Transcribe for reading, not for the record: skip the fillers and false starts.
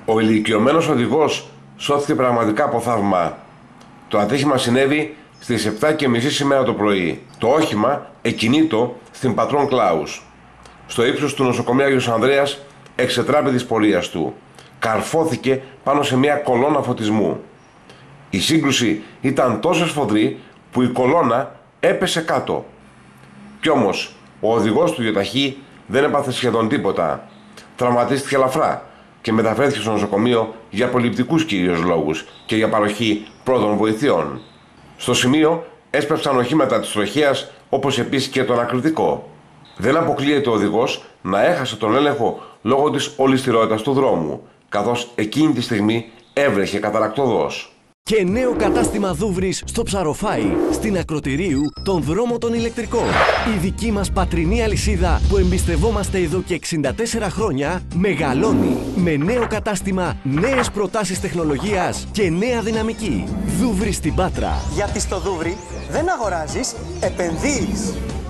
Ο ηλικιωμένος οδηγός σώθηκε πραγματικά από θαύμα. Το ατύχημα συνέβη στις 7:30 σήμερα το πρωί. Το όχημα εκκινήτο στην Πατρών Κλάους. Στο ύψος του νοσοκομείου Άγιος Ανδρέας εξετράπη της πορείας του. Καρφώθηκε πάνω σε μια κολόνα φωτισμού. Η σύγκρουση ήταν τόσο σφοδρή που η κολόνα έπεσε κάτω. Κι όμως ο οδηγός του γιοταχή δεν έπαθε σχεδόν τίποτα. Τραυματίστηκε ελαφρά και μεταφέρθηκε στο νοσοκομείο για προληπτικούς κυρίως λόγους και για παροχή πρώτων βοηθειών. Στο σημείο έσπευσαν οχήματα της τροχέας, όπως επίσης και το ανακριτικό. Δεν αποκλείεται ο οδηγός να έχασε τον έλεγχο λόγω της ολισθηρότητας του δρόμου, καθώς εκείνη τη στιγμή έβρεχε καταρακτωδώς. Και νέο κατάστημα Δούβρης στο Ψαροφάι, στην Ακροτηρίου, τον δρόμο των ηλεκτρικών. Η δική μας πατρινή αλυσίδα που εμπιστευόμαστε εδώ και 64 χρόνια μεγαλώνει με νέο κατάστημα, νέες προτάσεις τεχνολογίας και νέα δυναμική. Δούβρης στην Πάτρα. Γιατί στο Δούβρι δεν αγοράζεις, επενδύεις.